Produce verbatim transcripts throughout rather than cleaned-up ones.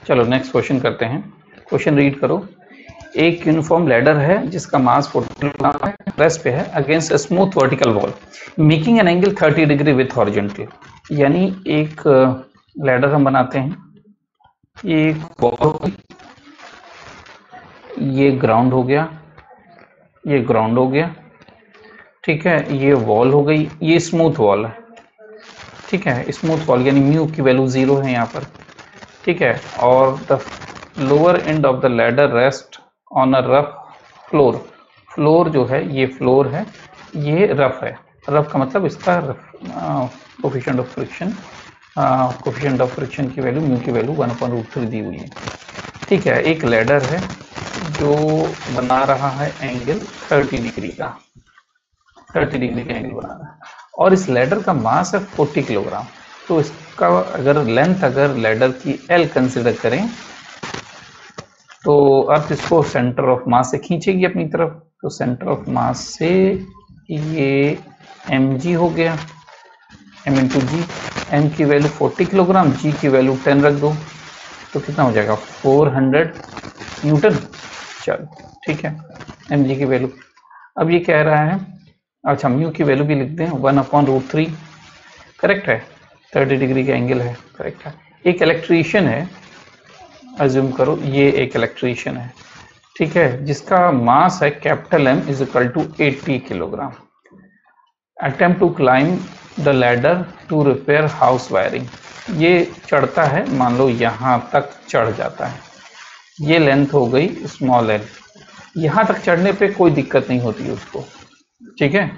चलो next question करते हैं। क्वेश्चन रीड करो। एक यूनिफॉर्म लैडर है जिसका मास फोर्टी किलोग्राम है, रेस्ट पे है against a smooth vertical wall making an angle thirty degree with horizontal. यानी एक लैडर हम बनाते हैं, ये वॉल, ये ग्राउंड हो गया, ये ग्राउंड हो गया, ठीक है, ये वॉल हो गई, ये स्मूथ वॉल है, ठीक है, स्मूथ वॉल यानी म्यू की वैल्यू जीरो है यहाँ पर, ठीक है। और the lower end of the ladder rest on a rough floor. Floor जो है ये फ्लोर है, ये रफ है। रफ का मतलब इसका coefficient of friction, coefficient of friction की वैल्यू म्यू की value one upon root three दी हुई है, ठीक है। एक लैडर है जो बना रहा है एंगल थर्टी डिग्री का, थर्टी डिग्री का एंगल बना रहा है, और इस लैडर का मास है फोर्टी किलोग्राम। तो इसका अगर लेंथ अगर लैडर की एल कंसिडर करें तो अर्थ इसको सेंटर ऑफ मास से खींचेगी अपनी तरफ। तो सेंटर ऑफ मास से ये एम जी हो गया, एम इंटू जी। एम की वैल्यू फोर्टी किलोग्राम, जी की वैल्यू टेन रख दो तो कितना हो जाएगा फोर हंड्रेड न्यूटन। चलो ठीक है, एम जी की वैल्यू। अब ये कह रहा है, अच्छा म्यू की वैल्यू भी लिख दें, one upon root three, correct है, थर्टी डिग्री का एंगल है, करेक्ट है। एक इलेक्ट्रीशियन है, अज्यूम करो ये एक इलेक्ट्रीशियन है, ठीक है, जिसका मास है capital M is equal to eighty kilogram. Attempt to climb the ladder to repair house wiring. ये चढ़ता है, मान लो यहाँ तक चढ़ जाता है, ये लेंथ हो गई स्मॉल एल। यहाँ तक चढ़ने पे कोई दिक्कत नहीं होती उसको, ठीक है।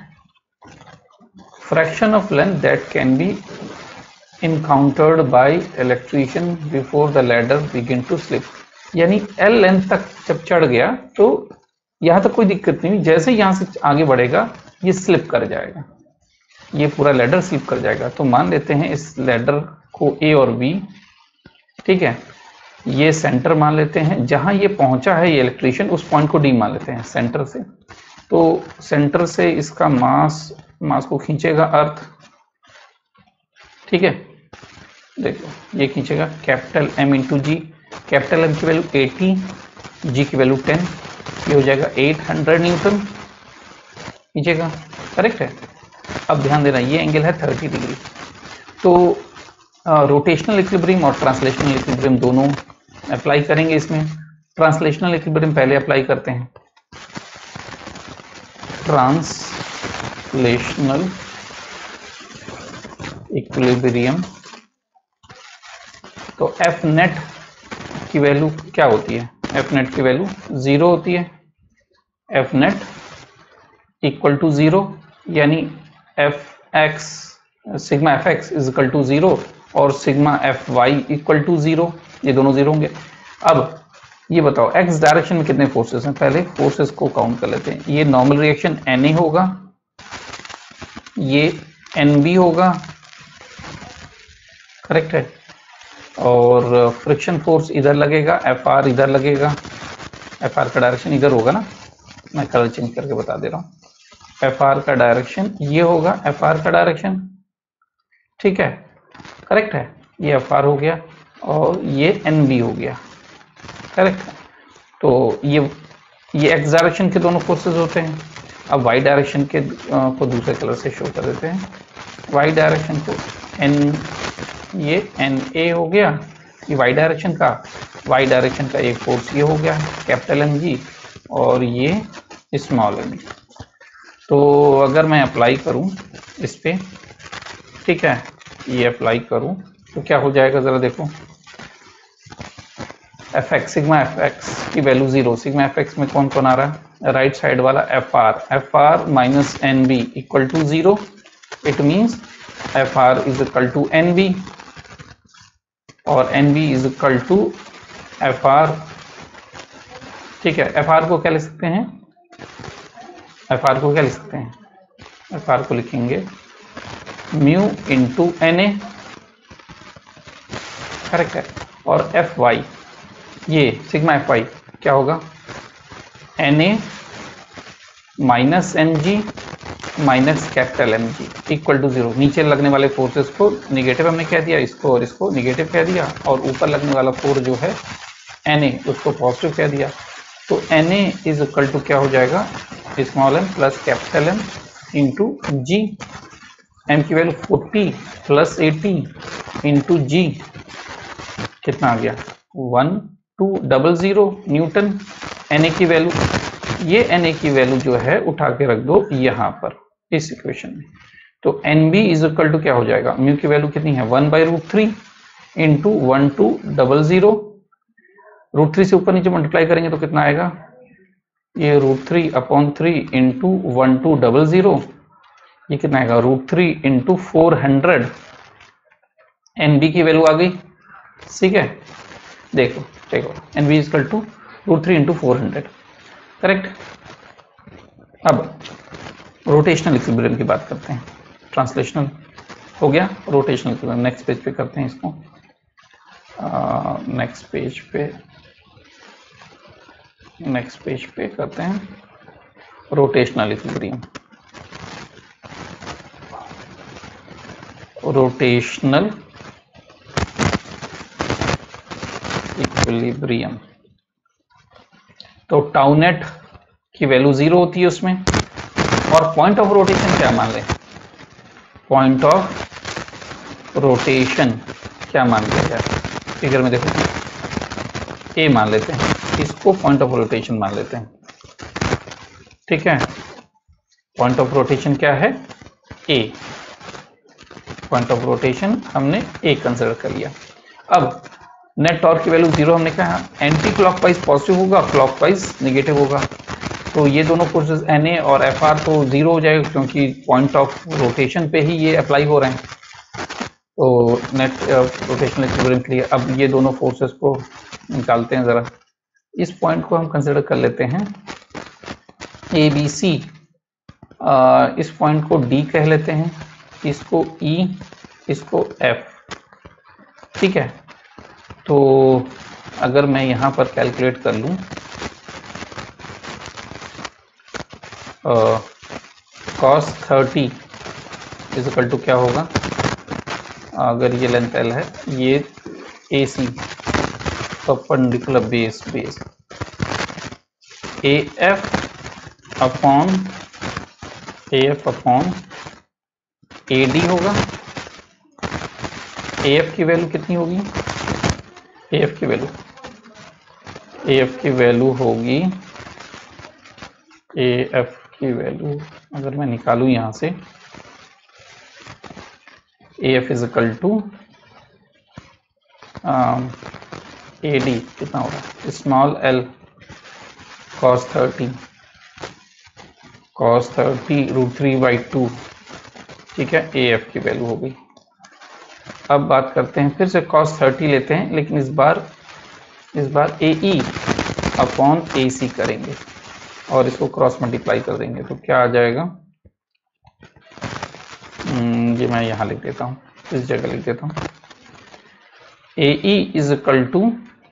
Fraction of length that can be encountered by electrician before the ladder begin to slip। यानी L लेंथ तक जब चढ़ गया तो यहाँ तक कोई दिक्कत नहीं, जैसे यहाँ से आगे बढ़ेगा ये स्लिप कर जाएगा, ये पूरा लैडर स्लिप कर जाएगा। तो मान लेते हैं इस लैडर को A और B, ठीक है, ये सेंटर मान लेते हैं, जहाँ ये पहुंचा है ये इलेक्ट्रीशियन उस पॉइंट को D मान लेते हैं सेंटर से। तो सेंटर से इसका मास मास को खींचेगा अर्थ, ठीक है, देखो ये खींचेगा capital M into G. Capital M की वैल्यू एटी, जी की वैल्यू टेन, ये हो जाएगा एट हंड्रेड न्यूटन खींचेगा, करेक्ट है। अब ध्यान देना ये एंगल है थर्टी डिग्री। तो रोटेशनल इक्विलिब्रियम और ट्रांसलेशनल इक्विलिब्रियम दोनों अप्लाई करेंगे इसमें। ट्रांसलेशनल इक्विलिब्रियम पहले अप्लाई करते हैं। ट्रांसलेशनल इक्विलिब्रियम, तो एफ नेट की वैल्यू क्या होती है, एफ नेट की वैल्यू जीरो होती है। F net equal to zero, यानी F x sigma F x is equal to zero और sigma F y equal to zero, ये दोनों जीरो होंगे। अब ये बताओ एक्स डायरेक्शन में कितने फोर्सेस हैं, पहले फोर्सेस को काउंट कर लेते हैं। ये नॉर्मल रिएक्शन एन ए होगा, ये एन बी होगा, करेक्ट है, और फ्रिक्शन फोर्स इधर लगेगा, एफ आर इधर लगेगा, एफ आर का डायरेक्शन इधर होगा ना, मैं कलर चेंज करके बता दे रहा हूँ। एफ आर का डायरेक्शन ये होगा, एफ आर का डायरेक्शन, ठीक है, करेक्ट है, ये एफ आर हो गया और ये एन बी हो गया, करेक्ट है। तो ये ये एक्स डायरेक्शन के दोनों फोर्सेस होते हैं। अब वाई डायरेक्शन के को दूसरे कलर से शो कर देते हैं। वाई डायरेक्शन को एन, ये एन ए हो गया, ये वाई डायरेक्शन का, वाई डायरेक्शन का एक फोर्स ये हो गया कैपिटल एम जी और ये स्मॉल एम जी। तो अगर मैं अप्लाई करूं इस पे, ठीक है, ये अप्लाई करूं तो क्या हो जाएगा जरा देखो, F x sigma F x की value zero. Sigma F x में कौन कौन आ रहा है, राइट साइड वाला F R, F R minus N B equal to zero. It means F R is equal to N B और N B is equal to F R, ठीक है। एफ आर को क्या लिख सकते हैं, एफ आर को क्या लिख सकते हैं, एफ आर को लिखेंगे mu into N A, correct है। और एफ वाई, ये सिग्मा एफ वाई क्या होगा, N A minus m g minus capital M g equal to zero. नीचे लगने वाले फोर्सेस को निगेटिव हमने कह दिया, इसको और इसको निगेटिव कह दिया, और ऊपर लगने वाला फोर्स जो है एन ए उसको पॉजिटिव कह दिया। तो N A is equal to क्या हो जाएगा, small m plus capital M into जी। एम की value forty plus eighty into g कितना आ गया, one two double zero newton. N A की वैल्यू, ये एन ए की वैल्यू जो है उठा के रख दो यहाँ पर इस इक्वेशन में। तो N B is equal to क्या हो जाएगा, म्यू की वैल्यू कितनी है, one by root three into one two double zero. Root three से ऊपर नीचे मल्टीप्लाई करेंगे तो कितना आएगा, ये root three upon three into one two double zero, ये कितना आएगा, root three into four hundred. N B की वैल्यू आ गई, ठीक है। देखो देखो N B is equal to root three into four hundred, correct. अब रोटेशनल इक्विलिब्रियम की बात करते हैं। ट्रांसलेशनल हो गया, रोटेशनल इक्विलिब्रियम नेक्स्ट पेज पे करते हैं इसको। नेक्स्ट पेज पे नेक्स्ट पेज पे करते हैं रोटेशनल इक्विलिब्रियम। रोटेशनल इक्विलिब्रियम तो टाउ नेट की वैल्यू जीरो होती है उसमें, और पॉइंट ऑफ रोटेशन क्या मान लें, पॉइंट ऑफ रोटेशन क्या मान लिया जाए, फिगर में देखो ए मान लेते हैं, इसको पॉइंट ऑफ रोटेशन मान लेते हैं, ठीक है। पॉइंट ऑफ रोटेशन क्या है, ए। पॉइंट ऑफ रोटेशन हमने ए कंसिडर कर लिया। अब नेट टॉर्क की वैल्यू जीरो हमने कहा, एंटी क्लॉकवाइज पॉजिटिव होगा, क्लॉकवाइज नेगेटिव होगा। तो ये दोनों फोर्सेस एन ए और एफ आर तो जीरो हो जाएगा, क्योंकि पॉइंट ऑफ रोटेशन पे ही ये अप्लाई हो रहे हैं। तो नेट रोटेशनल इक्विलिब्रियम के लिए अब ये दोनों फोर्सेस को निकालते हैं जरा। इस पॉइंट को हम कंसिडर कर लेते हैं ए बी सी, इस पॉइंट को डी कह लेते हैं, इसको ई, इसको एफ, ठीक है। तो अगर मैं यहाँ पर कैलकुलेट कर लूँ, cos thirty is equal to क्या होगा, अगर ये लेंथ एल है, ये A C perpendicular base base A F upon A F upon A D होगा। ए एफ की वैल्यू कितनी होगी, ए एफ की वैल्यू ए एफ की वैल्यू होगी, ए एफ की वैल्यू अगर मैं निकालूं यहां से, A F is equal to A D कितना होगा, small l cos thirty cos thirty root three by two, ठीक है। ए एफ की वैल्यू हो गई। अब बात करते हैं, फिर से कॉस थर्टी लेते हैं, लेकिन इस बार इस बार ए ई अपॉन ए सी करेंगे और इसको क्रॉस मल्टीप्लाई कर देंगे, तो क्या आ जाएगा, ये मैं यहाँ लिख देता हूँ, इस जगह लिख देता हूँ, A E is equal to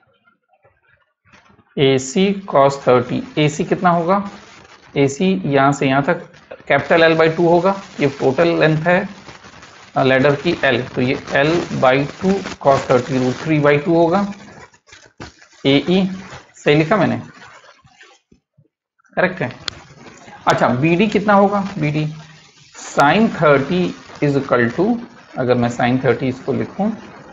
A C cos thirty. A C कितना होगा, ए सी यहाँ से यहाँ तक कैपिटल एल बाई टू होगा, ये टोटल लेंथ है लेडर की एल, तो ये L by two cos thirty root three by two होगा। ए ई सही लिखा मैंने, करेक्ट है। अच्छा बी डी कितना होगा, B D sine thirty is equal to, अगर मैं साइन थर्टी इसको लिखूं,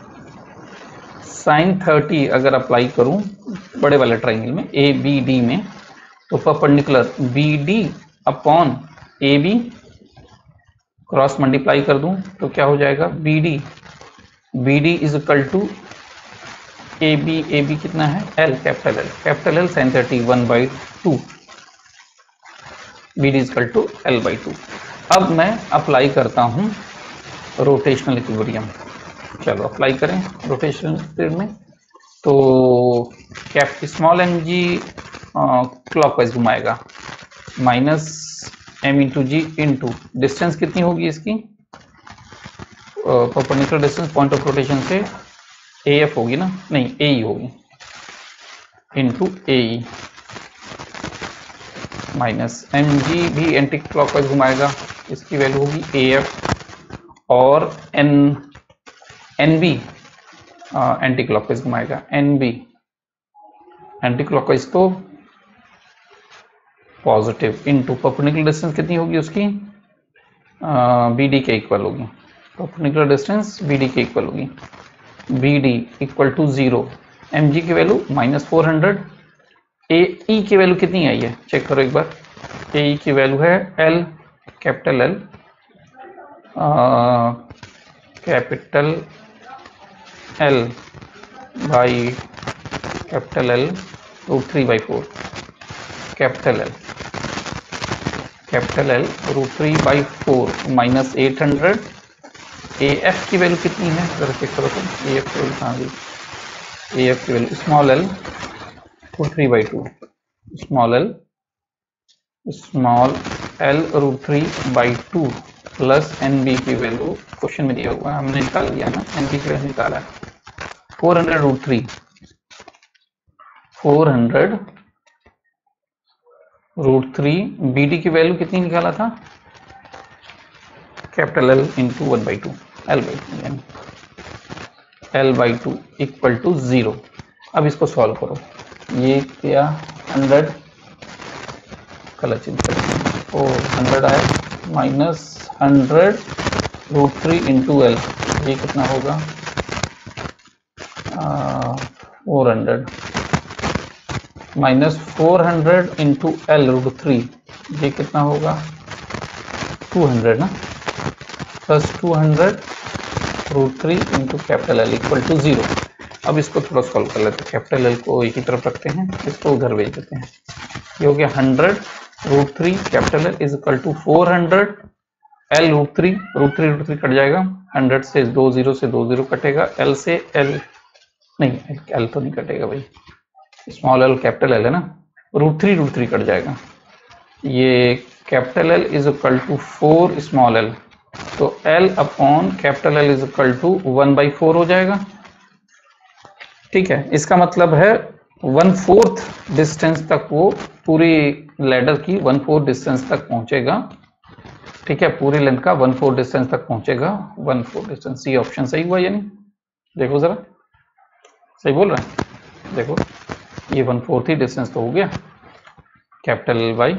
साइन थर्टी अगर अप्लाई करूं बड़े वाले ट्राइंगल में ए बी डी में, तो perpendicular B D upon A B cross multiply कर दूं तो क्या हो जाएगा, B D B D is equal to A B, A B कितना है, L capital L capital L sine thirty one by two, B D is equal to L by two. अब मैं अप्लाई करता हूं रोटेशनल इक्विलिब्रियम, चलो apply करें rotational equilibrium में। तो cap small m g clockwise घुमाएगा, minus M into g into distance कितनी होगी इसकी, perpendicular distance point of rotation से ए एफ होगी ना, नहीं ए ई होगी, into A E minus m g भी एंटी क्लॉकवाइज घुमाएगा, इसकी वैल्यू होगी ए एफ और N N B anticlockwise घुमाएगा, एन बी एंटी क्लॉकवाइज तो पॉजिटिव इनटू परपेंडिकुलर डिस्टेंस कितनी होगी उसकी, बी डी के इक्वल होगी, परपेंडिकुलर डिस्टेंस बी डी के इक्वल होगी, B D equal to zero, m g की value minus four hundred, A E की वैल्यू कितनी आई है चेक करो एक बार, ए ई की वैल्यू है L capital L capital L by capital L root three by four, capital L capital L root three by four minus eight hundred, A F की value कितनी है जरा चेक करो तुम, ए एफ की वैल्यू कहाँ गई, ए एफ की value small l root three by two, small l small l root three by two plus N B की वैल्यू क्वेश्चन में दिया हुआ है, हमने निकाल लिया ना, एन बी की वैल्यू निकाला है four hundred root three, four hundred root three, B D की वैल्यू कितनी निकाला था, capital L into one by two, L by two यानी L by two equal to zero. अब इसको सॉल्व करो, ये क्या हंड्रेड कलर चेंज करें, ओ हंड्रेड आया minus hundred root three into L, ये कितना होगा four hundred minus four hundred into L root three, ये कितना होगा टू हंड्रेड ना, plus two hundred root three into capital L equal to zero. अब इसको थोड़ा सॉल्व कर लेते हैं, कैपिटल एल को एक ही तरफ रखते हैं, इसको उधर भेज देते हैं, ये हो गया hundred root three capital L is equal to four hundred L root three, root three root three cut जाएगा, हंड्रेड से दो जीरो से दो जीरो कटेगा, एल से एल नहीं, एल तो नहीं कटेगा भाई, स्मॉल एल कैपिटल एल है ना, root three root three cut जाएगा, ये capital L is equal to four small L, तो L upon capital L is equal to one by four हो जाएगा, ठीक है। इसका मतलब है वन फोर्थ डिस्टेंस तक वो पूरी लैडर की वन फोर्थ डिस्टेंस तक पहुंचेगा, ठीक है, पूरी लेंथ का वन फोर्थ डिस्टेंस तक पहुंचेगा, वन फोर्थ डिस्टेंस, ये ऑप्शन सही हुआ यानी, देखो जरा सही बोल रहा है, देखो ये वन फोर्थ ही डिस्टेंस तो हो गया, capital L by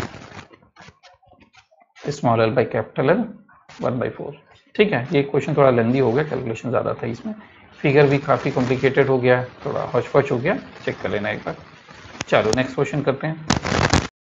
small L by capital L one by four, ठीक है। ये क्वेश्चन थोड़ा लेंदी हो गया, कैलकुलेशन ज़्यादा था इसमें, फिगर भी काफ़ी कॉम्प्लिकेटेड हो गया, थोड़ा हौच पौच हो गया, चेक कर लेना एक बार। चलो नेक्स्ट क्वेश्चन करते हैं।